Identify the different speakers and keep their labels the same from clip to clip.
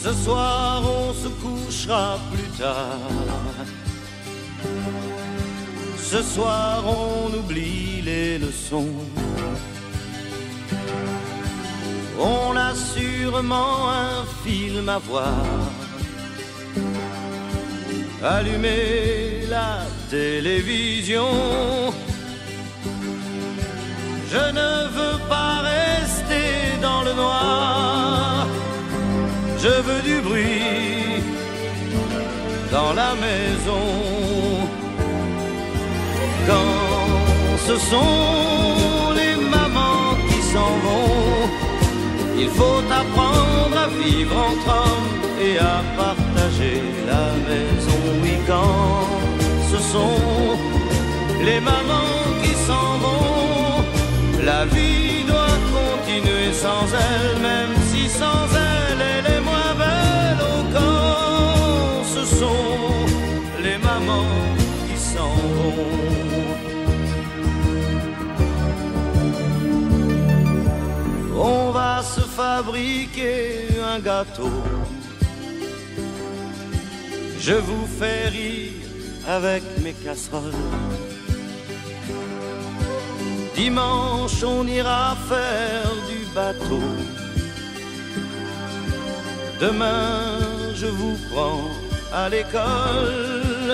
Speaker 1: Ce soir on se couchera plus tard. Ce soir on oublie les leçons. On a sûrement un film à voir. Allumer la télévision. Je ne veux pas rester dans le noir. Je veux du bruit dans la maison. Quand ce sont les mamans qui s'en vont, il faut apprendre à vivre entre hommes et à partager la maison. Oui, quand ce sont les mamans qui s'en vont, la vie doit continuer sans elle, même si sans elle, elle est moins belle. Oh, quand ce sont les mamans qui s'en vont. On va se fabriquer un gâteau. Je vous fais rire avec mes casseroles. Dimanche, on ira faire du bateau. Demain, je vous prends à l'école.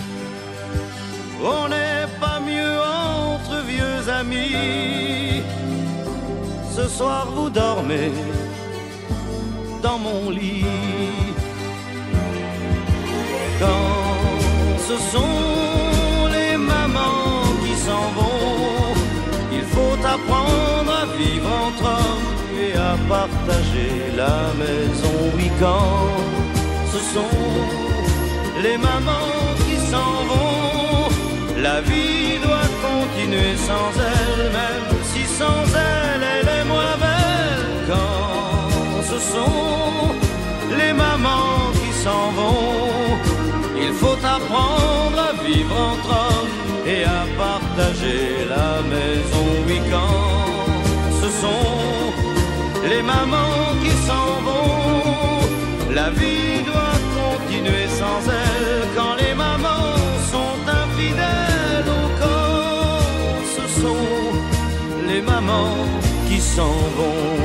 Speaker 1: On n'est pas mieux entre vieux amis. Ce soir, vous dormez dans mon lit. Quand ce sont les mamans qui s'en vont, il faut apprendre à vivre entre hommes et à partager la maison. Oui, quand ce sont les mamans qui s'en vont, la vie doit continuer sans elle, même si sans elle, elle est moins belle. Quand ce sont les mamans qui s'en vont, il faut apprendre à vivre entre hommes et à partager la maison. Oui, quand ce sont les mamans qui s'en vont, la vie doit continuer sans elles. Quand les mamans sont infidèles, oh, quand ce sont les mamans qui s'en vont.